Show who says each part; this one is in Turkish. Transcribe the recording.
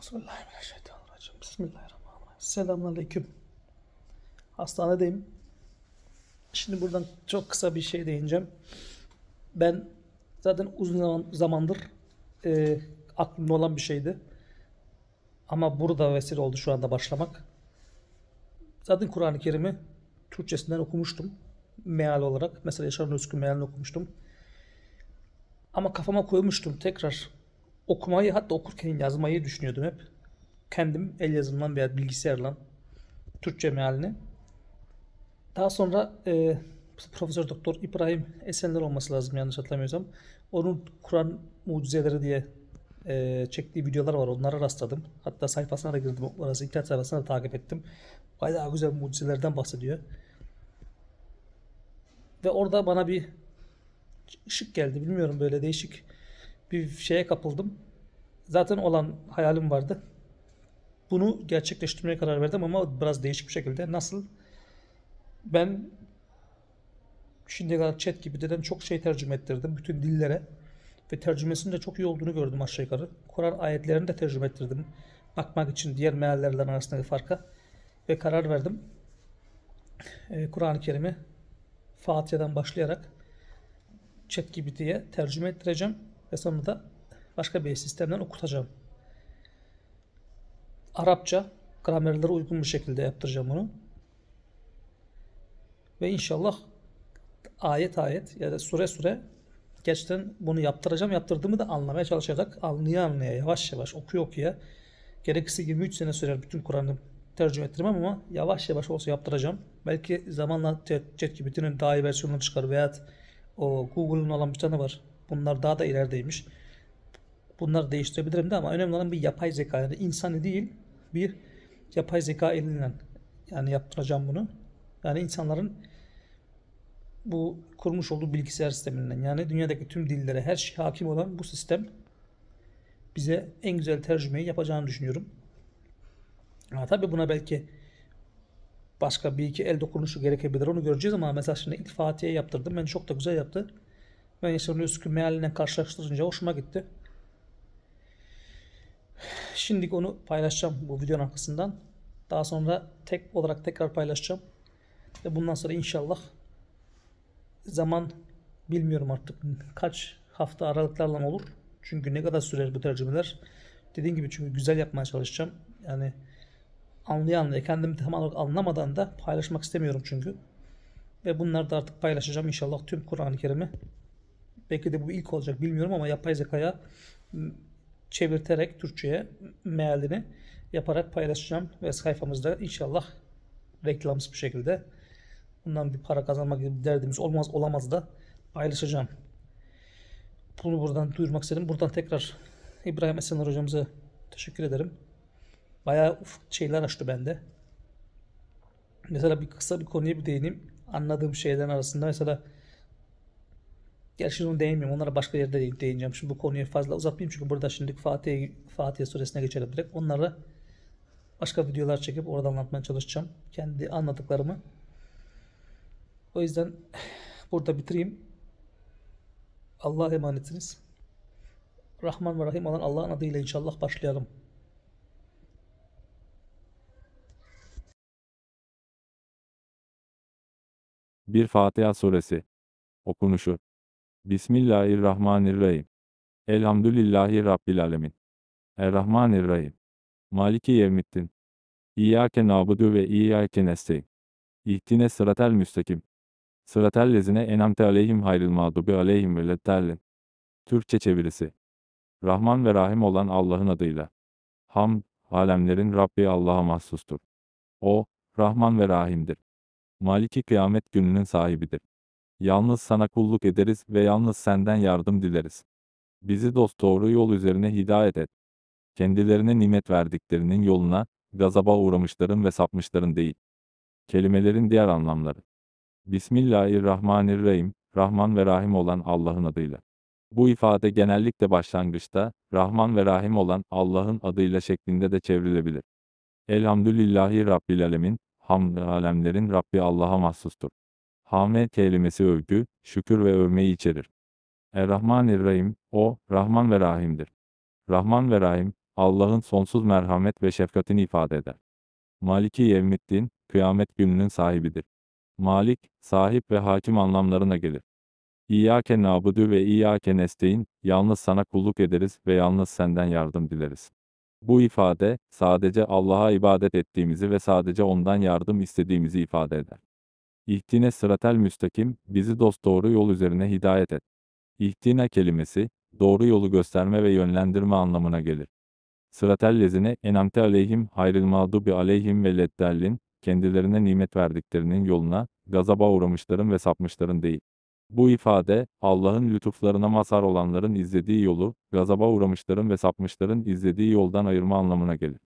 Speaker 1: Bismillahirrahmanirrahim. Bismillahirrahmanirrahim. Selamünaleyküm. Hastanedeyim. Şimdi buradan çok kısa bir şey değineceğim. Ben zaten uzun zamandır aklımda olan bir şeydi. Ama burada vesile oldu şu anda başlamak. Zaten Kur'an-ı Kerim'i Türkçesinden okumuştum. Meal olarak. Mesela Yaşar Nursi'nin mealini okumuştum. Ama kafama koymuştum tekrar okumayı, hatta okurken yazmayı düşünüyordum hep. Kendim el yazımdan veya bilgisayarla Türkçe mealini. Daha sonra Profesör Doktor İbrahim Esenler olması lazım yanlış hatırlamıyorsam. Onun Kur'an mucizeleri diye çektiği videolar var. Onlara rastladım. Hatta sayfasına da girdim. Orası internet sayfasına da takip ettim. Bayağı güzel mucizelerden bahsediyor. Ve orada bana bir ışık geldi. Bilmiyorum, böyle değişik bir şeye kapıldım. Zaten olan hayalim vardı. Bunu gerçekleştirmeye karar verdim ama biraz değişik bir şekilde. Nasıl? Ben şimdiye kadar ChatGPT'den çok şey tercüme ettirdim. Bütün dillere. Ve tercümesinin de çok iyi olduğunu gördüm aşağı yukarı. Kur'an ayetlerini de tercüme ettirdim. Bakmak için diğer meallerden arasındaki farka. Ve karar verdim. Kur'an-ı Kerim'i Fatiha'dan başlayarak ChatGPT'ye tercüme ettireceğim. Ve sonra da başka bir sistemden okutacağım. Arapça gramerlere uygun bir şekilde yaptıracağım bunu. Ve inşallah ayet ayet ya da sure sure gerçekten bunu yaptıracağım. Yaptırdığımı da anlamaya çalışacak. Anlaya anlaya, yavaş yavaş, okuya okuya. Gerekirse 23 sene sürer bütün Kur'an'ı tercüme ettirmem ama yavaş yavaş olsa yaptıracağım. Belki zamanla ChatGPT'nin daha iyi versiyonları çıkar veya o Google'un olan bir tane var. Bunlar daha da ilerideymiş. Bunları değiştirebilirim de ama önemli olan bir yapay zeka. Yani insani değil, bir yapay zeka eliyle yani yaptıracağım bunu. Yani insanların bu kurmuş olduğu bilgisayar sisteminden, yani dünyadaki tüm dillere her şey hakim olan bu sistem bize en güzel tercümeyi yapacağını düşünüyorum. Tabii buna belki başka bir iki el dokunuşu gerekebilir, onu göreceğiz ama mesela şimdi ilk Fatiha'yı yaptırdım. Ben çok da güzel yaptı. Ben Yaşar Nursi'nin mealiyle karşılaştırınca hoşuma gitti. Şimdi onu paylaşacağım bu videonun arkasından. Daha sonra tek olarak tekrar paylaşacağım. Ve bundan sonra inşallah zaman bilmiyorum artık kaç hafta aralıklarla olur. Çünkü ne kadar sürer bu tercümeler. Dediğim gibi, çünkü güzel yapmaya çalışacağım. Yani anlaya kendimi tam olarak anlamadan da paylaşmak istemiyorum çünkü. Ve bunları da artık paylaşacağım inşallah, tüm Kur'an-ı Kerim'i. Belki de bu ilk olacak bilmiyorum ama yapay zekaya çevirterek Türkçe'ye mealini yaparak paylaşacağım ve sayfamızda inşallah reklamsız bir şekilde, bundan bir para kazanmak gibi bir derdimiz olamaz da paylaşacağım. Bunu buradan duyurmak istedim. Buradan tekrar İbrahim Esenler hocamıza teşekkür ederim. Bayağı şeyler açtı bende. Mesela kısa bir konuya bir değineyim. Anladığım şeylerin arasında mesela, gerçi onu değinmeyeyim. Onlara başka yerde değineceğim. Şimdi bu konuyu fazla uzatmayayım çünkü burada şimdi Fatiha suresine geçelim direkt. Onlara başka videolar çekip oradan anlatmaya çalışacağım. Kendi anladıklarımı. O yüzden burada bitireyim. Allah'a emanetsiniz. Rahman ve Rahim olan Allah'ın adıyla inşallah başlayalım.
Speaker 2: Bir Fatiha suresi okunuşu. Bismillahirrahmanirrahim. Elhamdülillahi Rabbil alemin. Errahmanirrahim. Maliki yevmiddin. İyyâke na'budu ve iyyâke nestaîn. İhdine sıratel müstakim. Sıratel lezine en'amte aleyhim hayril mağdubi aleyhim veleddallin. Türkçe çevirisi. Rahman ve Rahim olan Allah'ın adıyla. Hamd, alemlerin Rabbi Allah'a mahsustur. O, Rahman ve Rahim'dir. Maliki kıyamet gününün sahibidir. Yalnız sana kulluk ederiz ve yalnız senden yardım dileriz. Bizi dosdoğru yol üzerine hidayet et. Kendilerine nimet verdiklerinin yoluna, gazaba uğramışların ve sapmışların değil. Kelimelerin diğer anlamları. Bismillahirrahmanirrahim, Rahman ve Rahim olan Allah'ın adıyla. Bu ifade genellikle başlangıçta, Rahman ve Rahim olan Allah'ın adıyla şeklinde de çevrilebilir. Elhamdülillahi Rabbil alemin, hamd alemlerin Rabbi Allah'a mahsustur. Hamd kelimesi övgü, şükür ve övmeyi içerir. Errahmanirrahim, o, Rahman ve Rahim'dir. Rahman ve Rahim, Allah'ın sonsuz merhamet ve şefkatini ifade eder. Maliki Yevmiddin, kıyamet gününün sahibidir. Malik, sahip ve hakim anlamlarına gelir. İyyâke na'budu ve iyyâke nestaîn, yalnız sana kulluk ederiz ve yalnız senden yardım dileriz. Bu ifade, sadece Allah'a ibadet ettiğimizi ve sadece ondan yardım istediğimizi ifade eder. İhdine sıratel müstakim, bizi dosdoğru yol üzerine hidayet et. İhdine kelimesi, doğru yolu gösterme ve yönlendirme anlamına gelir. Sıratellezine enamte aleyhim hayril mağdubi aleyhim ve leddallin, kendilerine nimet verdiklerinin yoluna, gazaba uğramışların ve sapmışların değil. Bu ifade, Allah'ın lütuflarına mazhar olanların izlediği yolu, gazaba uğramışların ve sapmışların izlediği yoldan ayırma anlamına gelir.